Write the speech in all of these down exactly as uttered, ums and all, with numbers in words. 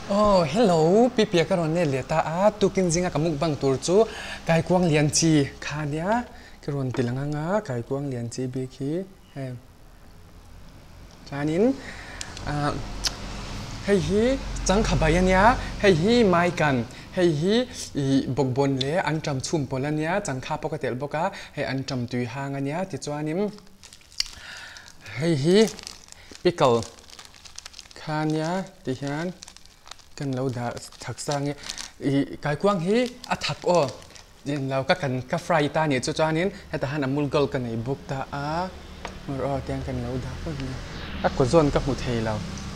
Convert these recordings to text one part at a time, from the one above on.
Oh, hello, pipia karon ne leta a tukin zinga kamuk bang tur chu kai kuang lian chi khania karon tilanga nga kai kuang lian chi bi khi he chanin a hei hi chang khabayania hei hi mai kan hei hi i bokbon le an tam chum polania chang kha pokatel boka hei an tam tui hangania ti chuanim hei hi pickle khania ti hianกันเราด่าถักสร้างเนี่ยกายกว้างฮีอัฐักอ๋อเราก็กันก็ฟรายตาเนี่ยจ้านี้ให้แต่หันอมูลกอลกันในบุกตาอ่ะมารอเตียงกันเราด่าพวกนี้อักกวนก็หูเทเรา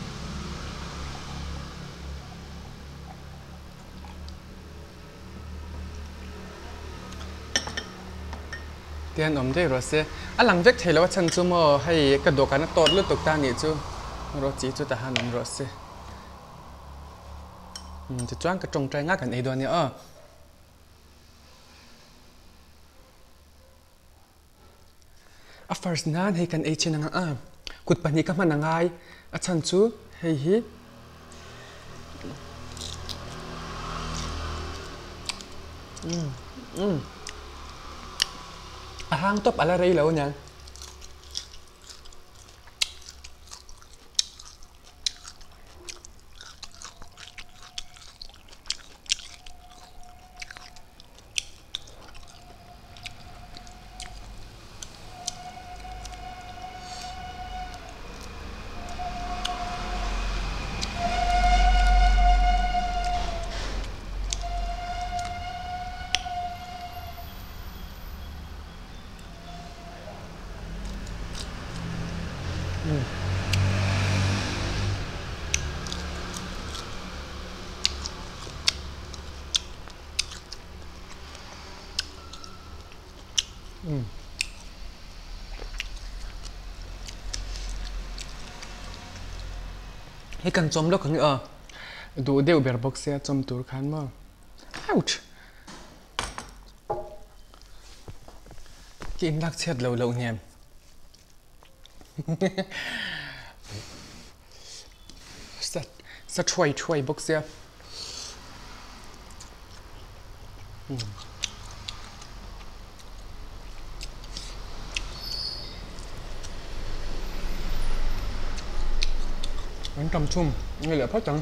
เตียนอมได้รสเสียอ่ะหลังจากเทแล้วฉันจูโม่ให้กระโดดกันตอดเลือดตกตาเนี่ยจูรสจีจูแต่หันอมรสเสียจะจ้างกระจงใจง่ายกันไอ้ตัวนี้อ่ะอ่ะ first นั้นให้กันไอ้เช่นนั้นอ่ะกุดปนิก็มันง่ายอ่ะฉันชูให้ฮิอืมอืมอ่ะห้างตบอะไรไรแล้วเนี่ยอืมอืมให้กันจมแล้วขังเออดูเดี๋ยวเบอร์บ็อกเซียจมตัวขันมั้ง ouch กินรักเช็ดเราๆเนี่ยสัตสัตช่วยช่วยบ็อกเซียมันจำชุ่มนี่แหละพ่อจัง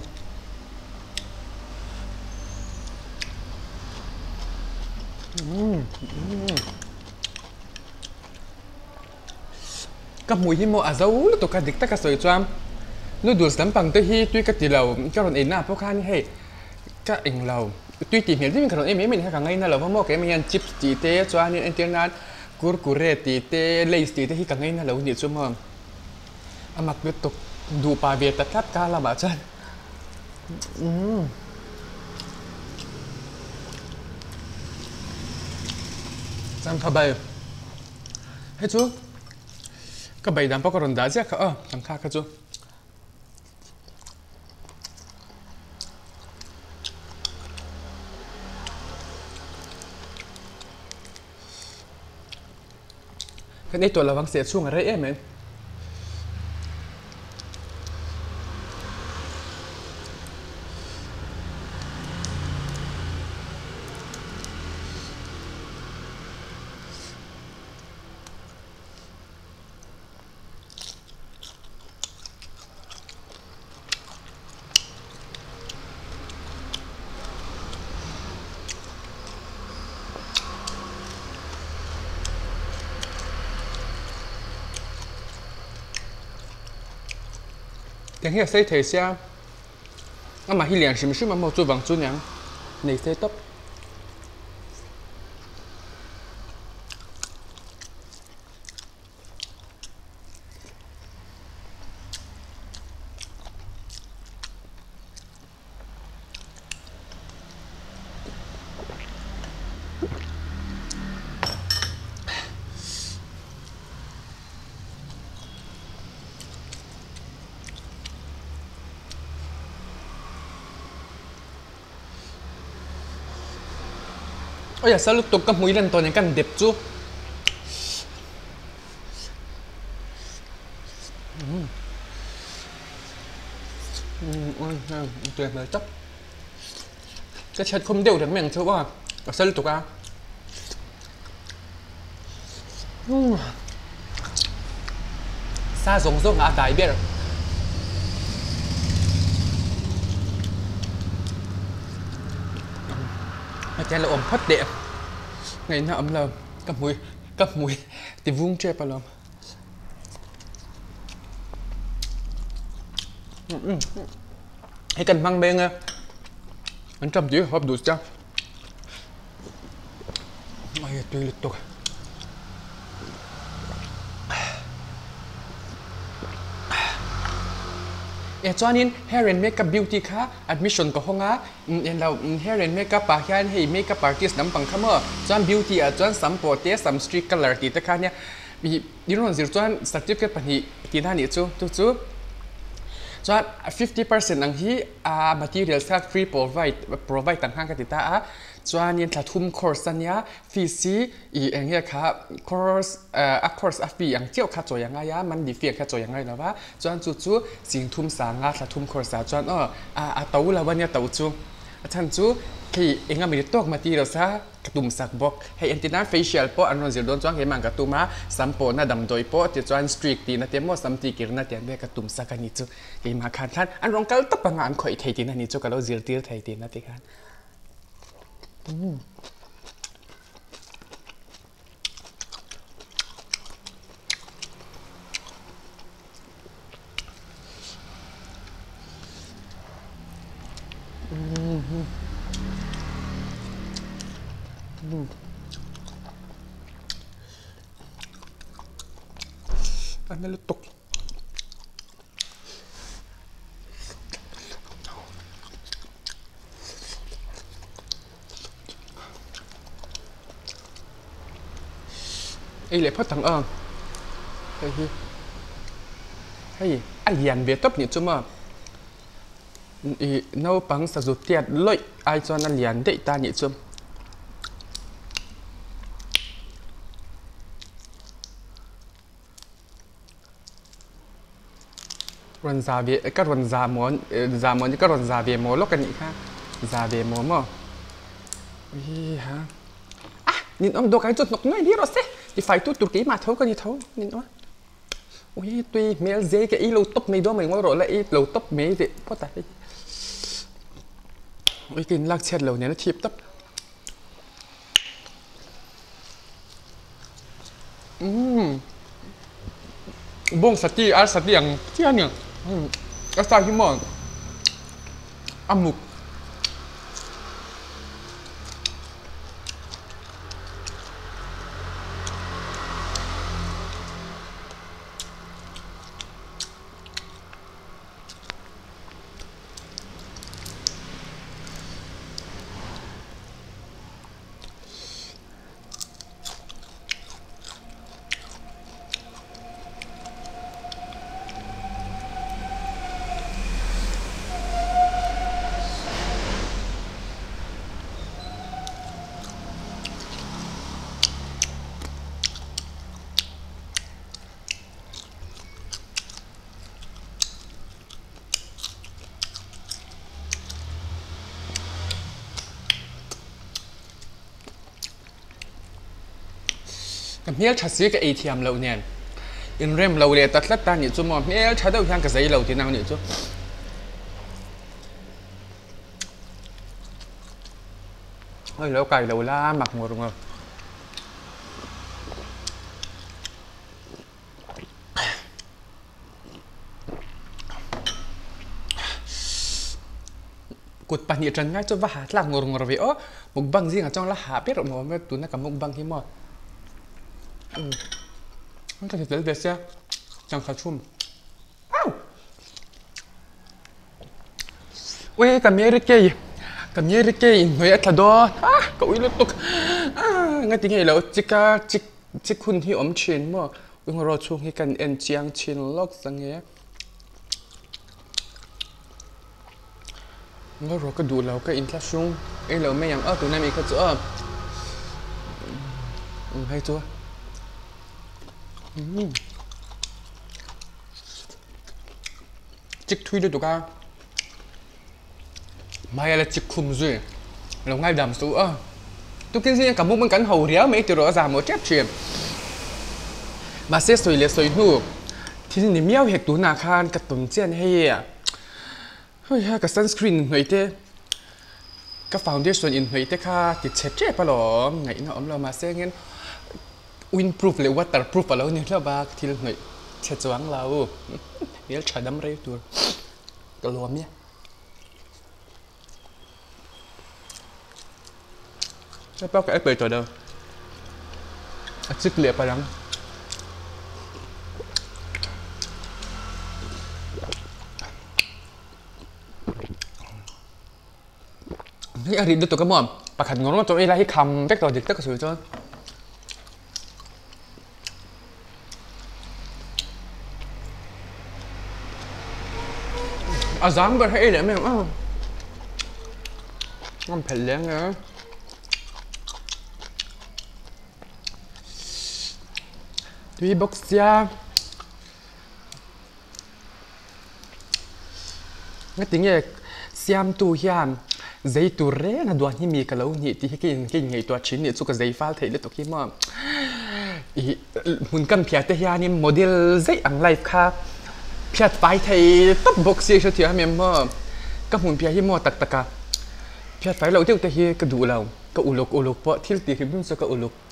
กับหมูหิมะอาซาอูแล้วตัวกระดิกตะกระสวยจามนู่ดูสัมปังตัวฮีตุยกระติเราก็รอนเอ็นหน้าพวกข้านี่ให้ก็เองเราตุยตีเหนียวที่มันขนมเอ็มไม่มีแค่กังไงนั่นเราเพราะว่าแกมีอันชิปตีเต้จวนนี่อันเทียนนั้นกูร์กูเรตีเต้เลย์ตีเต้ที่กังไงนั่นเราเนี่ยชั่วโมงอามักเบ็ดตกดูปลาเบียดตัดทัดกาลาบาจันอืมจังขบายให้จูก็ใบดำปกรณ์ดาเจ้าค่ะเออจังข้าค่ะจูก็ในตัวระวังเสียช่วงอะไรเอ๊ะไหมtiếng hiệu xây thể xe à mà hi liền xí xí mà một chút vàng chút nhàng này xây tóc oh ya selalu tukang mui dan tonya kan dep cuอืมอืม tuyệt vời chấp cái chất không đều được miệng chứ quá ở sân tục à xa giống giống ngã đại biết mà chén là ôm phất đẹp ngày nào ấm lờ cặp mũi cặp mũi thì vung chép vào lòng hay cần mang bên anh trầm chứ hộp đủ chưa mày tùy lịch tục e cho nên hair and makeup beauty khá admission có không á em là hair and makeup à hay hay makeup artist nắm bằng khăm ở chọn beauty à chọn sắm portrait sắm street color thì tất cả nhá vì đi rồi giờ chọn certificate bản thì thìท่านนี่chú chú chú chọn fifty percent ang hi à material set free provide provide ต่างหากกันติดตาชวนยันถัดทุ่ม course สัญญาฟีซีอีเองเนี่ยครับ course เอ่อ course อ่ะฟีอย่างเจ้าค่าจ่ายยังไงยะมันดีฟีค่าจ่ายยังไงแล้ววะชวนจู่ๆสิ่งทุ่มสางาถัดทุ่ม course ชวนอ๋ออ่าตัวละวันเนี่ยตัวจู่ท่านจู่ที่เองก็มีตัว material ซะกระตุ้มสักบอกให้ antenna facial ปออันนั้นจะโดนจ้างให้มันกระตุ้มมาสัมปน่ะดำโดยปอจะจ้าง streak ตีนะเตมอสัมตีกิรนะเตมเบกระตุ้มสักกันนี่จู่ให้มาขันท่านอันรองกัลตับงานคอยไทยตีนะนี่จู่ก็เรา zero ตีไทยตีนะตีกันอืมอืมอืมอันนั้นตกไอ้เหล่พ่อตังเอิงเฮ้ยเฮ้ยไอ้ยันเบียตบนี่จุ๊มอ่ะอีน้าปังสะดุดเตียดลอยไอ้จวนนั่นยันได้ตานี่จุ๊มรันซาเบียก็รันซามอนซามอนก็รันซาเบียโมลกันอีกค่ะซาเบียโมมั้งอีฮะอ่ะนี่น้องดูใครจุดนกน้อยดีรถเซ่ที่ไฟตู้ตุรกีมาเท่ากันนี่เท่านี่น้อยโอ้ยตุยเมลเซกับอีโลตบไม่ด้วยมันว่าโรละอีโลตบเมลสิพ่อตายโอ้ยกินลักเช็ดเหล่านี้นะทิพตับอืมบ่งสติอาสติอย่างเที่ยเนี่ยอาสาฮิมอนอามุกกับเนี้ยชัดซื้อกับเอทีเอ็มเราเนี่ยอินเรมเราเลยตัดลัดตาเนี่ยจุ่มเนี้ยชัดเอาทางกับใจเราที่นั่งเนี่ยจุ่มเฮ้ยแล้วไก่เราล่าหมักหมดเลยกดปนิจันง่ายจุดว่าหาหลังงงงรวิโอมุกบังซิงอ่ะจ้องละหาเปิดออกมาว่าตัวนักกับมุกบังที่หมดมันก็จะเด็ดเสียจังขาชุ่มอ้าวเว้ยกับเมียริเกย์กับเมียริเกย์หน่วยอัตโดอ่ะก็วิ่งลุกตุกอ่างั้นที่ไงเราจิกาจิกจิกคุณที่อมชินมั่ววิ่งรอช่วงให้กันเอ็นเจียงชินล็อกสังเกตแล้วเราก็ดูเราก็อินทัชชุ่งไอ้เราไม่ยังเออตัวนั้นมีก็จะเออให้ตัวจิกทุยด้วยตัวกัน mai là chích khum rồi lâu ngày đầm số ơ tôi kinh sĩ cả mốc bên cạnh hầu réo mấy từ đó ra một chép chuyện mà sẽ soi lệ soi nu thì niệm nhau hệ tụ nà khan cái tuần trên hay à ôi ha cái sunscreen người thế cái foundation in người thế kha thì chết chết phải lo ngày nó ấm lo mà sẽ nghe windproof le waterproof phải lo nên là ba thì người chết choáng lâu nhớ trời đâm rêu tur cái lúa nhé cái bao cái bể trời đâu sức liệt phải lắmนี่อริดูตัวกระหม่อมปากขัดงงว่าตัวเองไรให้คำแจ็คต่อเด็กตั้งกระสุนจนอาจารย์ก็ให้เลยแม่อ้าวมันเผ็ดแรงนะดูบ็อกซ์ยางั้นถึงเนี่ยเสียมตู้ยามgiấy tu rẻ là đoàn hi mi cả lâu nhị thì cái cái ngày tua chín nhị số cái giấy pha thấy được cái mà muốn cầm phiat thế ya ni model giấy ang life kha phiat phải thấy top box gì cho thì em mà các muốn phiat hi mà tắc tắc cả phiat phải lâu tiêu thế hi cái đủ lâu cái u lục u lục vợ thiếu thì cái số cái u lục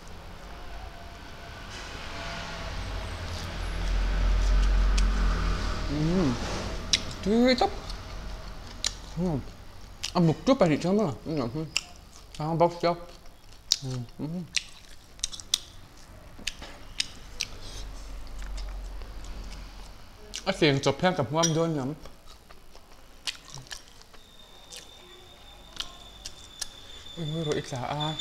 tươi top ăn một chút bài cho mà sao bóc cho ở tiền chụp theo cặp hoa đôi nhắm rồi ít là a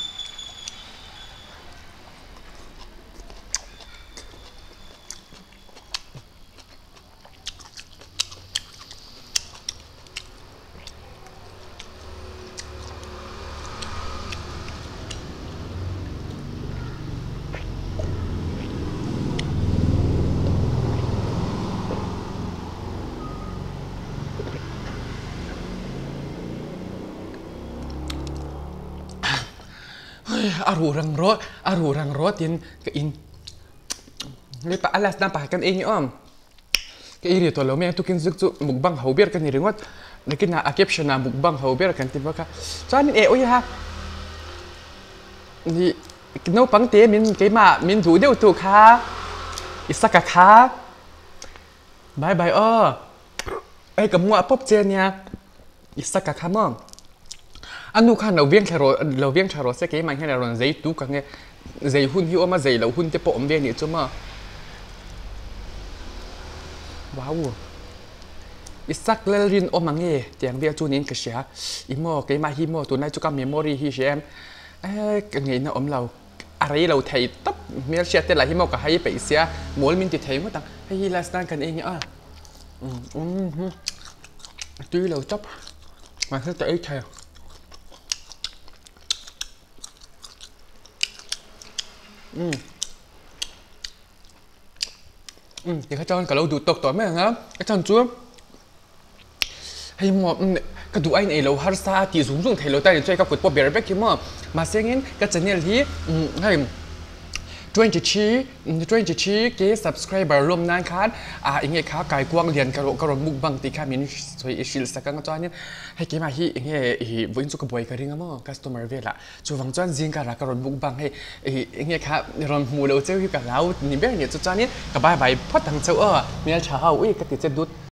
aru rang ro aru rang ro tin cái in lấy pa alas na pa kan ini om cái iri to lo me tu kin zuk chu mukbang hober kan ni ringot lekin na a caption na mukbang hober kan tin baka chan e oi ha ni no pang te min ke ma min thu deu tu kha isaka kha bye bye o ai kam ngwa pop chen nya isaka kha mong anh nu khăn đầu viên chả rồi đầu viên chả rồi sẽ cái mảnh hay là rồi giấy tú cả nghe giấy hun hiu mà giấy đầu hun tiếp bộ bên này chứ mà wow ít sắc lên rin ôm mà nghe tiếng việt chú nín cái gì imo cái mà imo tụi này chú cầm memory hi xem cái ngày nó ôm lâuอะไรเราthấy tấp miếng xe tên là imo cả hai bị xe mỗi mình chỉ thấy mà tăng hay là sang cái này nhá tuy lâu tấp mà sẽ tới theo ừ ừ thì các con cả lâu đủ tộc tỏi mấy hả các con chúa hay mà cái đủ anh này lâu har sa thì dùng dùng thấy lâu tay để chơi các cuộc bóng bể kia mà mà xem nghe cái channel thì hay twenty three twenty three cái subscriber lom nan khan à anh ấy khá cài quang liền cả độ cả độ mục bằng tí khá mình rồi xin sắc các cho nên hay cái mà hi anh ấy hi với số cái buổi cái riêng mà customer về là cho vòng cho riêng cả là cả độ mục bằng hay anh ấy khá rồi mù đầu chơi cả lão nhìn biết nhiều cho nên cả bài bài phát thằng châu ở mình chào ui cái tiết chế đút